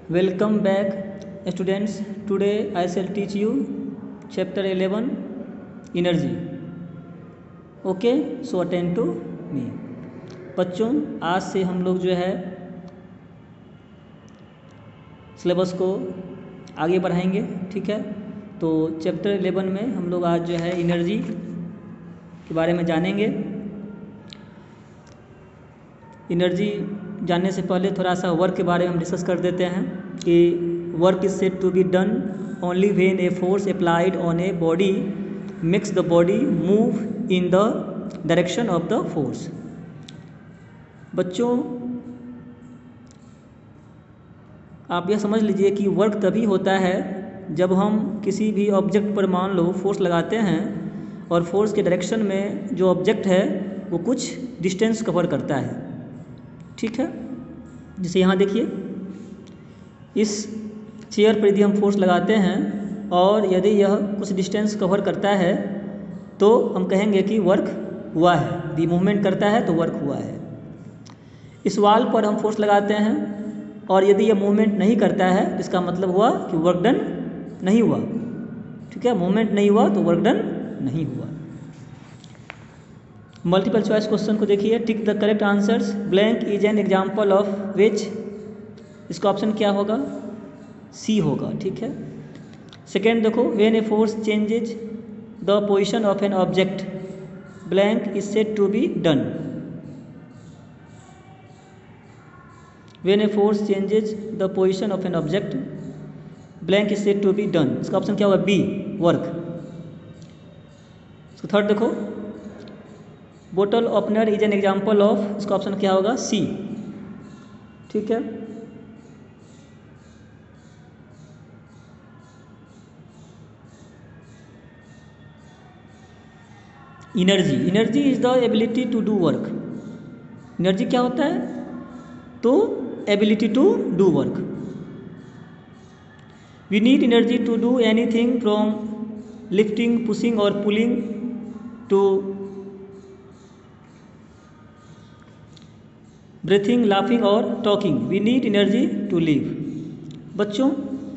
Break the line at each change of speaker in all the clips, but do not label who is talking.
Welcome back, students. Today I shall teach you chapter 11 energy. Okay, so attend to me. बच्चों, आज से हम लोग जो है सिलेबस को आगे बढ़ाएंगे, ठीक है। तो चैप्टर 11 में हम लोग आज जो है एनर्जी के बारे में जानेंगे। एनर्जी जानने से पहले थोड़ा सा वर्क के बारे में हम डिस्कस कर देते हैं कि work is said to be done only when a force applied on a body makes the body move in the direction of the force. बच्चों, आप यह समझ लीजिए कि वर्क तभी होता है जब हम किसी भी ऑब्जेक्ट पर मान लो फोर्स लगाते हैं और फोर्स के डायरेक्शन में जो ऑब्जेक्ट है वो कुछ डिस्टेंस कवर करता है, ठीक है। जैसे यहाँ देखिए, इस चेयर पर यदि हम फोर्स लगाते हैं और यदि यह कुछ डिस्टेंस कवर करता है तो हम कहेंगे कि वर्क हुआ है। यदि मूवमेंट करता है तो वर्क हुआ है। इस वॉल पर हम फोर्स लगाते हैं और यदि यह मूवमेंट नहीं करता है तो इसका मतलब हुआ कि वर्क डन नहीं हुआ, ठीक है। मूवमेंट नहीं हुआ तो वर्क डन नहीं हुआ। मल्टीपल चॉइस क्वेश्चन को देखिए। Tick the correct answers. Blank is an example of which. इसका ऑप्शन क्या होगा? सी होगा, ठीक है। सेकेंड देखो, when a force changes the position of an object blank is said to be done. When a force changes the position of an object blank is said to be done. इसका option क्या होगा? B, work. इसको third देखो, bottle opener is an example of. इसका option क्या होगा? C, ठीक है। Energy, energy is the ability to do work. Energy क्या होता है? तो ability to do work. We need energy to do anything from lifting, pushing और पुलिंग टू ब्रीथिंग, लाफिंग और talking. We need energy to live. बच्चों,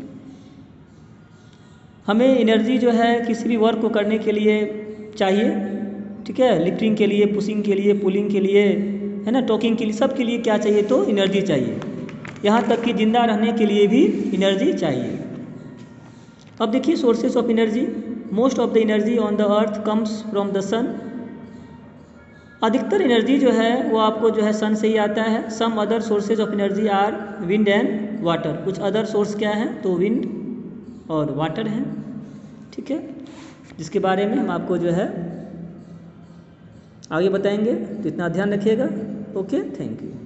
हमें energy जो है किसी भी वर्क को करने के लिए चाहिए, ठीक है। लिफ्टिंग के लिए, पुशिंग के लिए, पुलिंग के लिए, है ना, टॉकिंग के लिए, सब के लिए क्या चाहिए? तो एनर्जी चाहिए। यहाँ तक कि जिंदा रहने के लिए भी एनर्जी चाहिए। अब देखिए sources of energy. Most of the energy on the earth comes from the sun. अधिकतर एनर्जी जो है वो आपको जो है सन से ही आता है। Some other sources of energy are wind and water. कुछ अदर सोर्स क्या हैं? तो विंड और वाटर हैं, ठीक है, जिसके बारे में हम आपको जो है आगे बताएंगे। तो इतना ध्यान रखिएगा। Okay, thank you.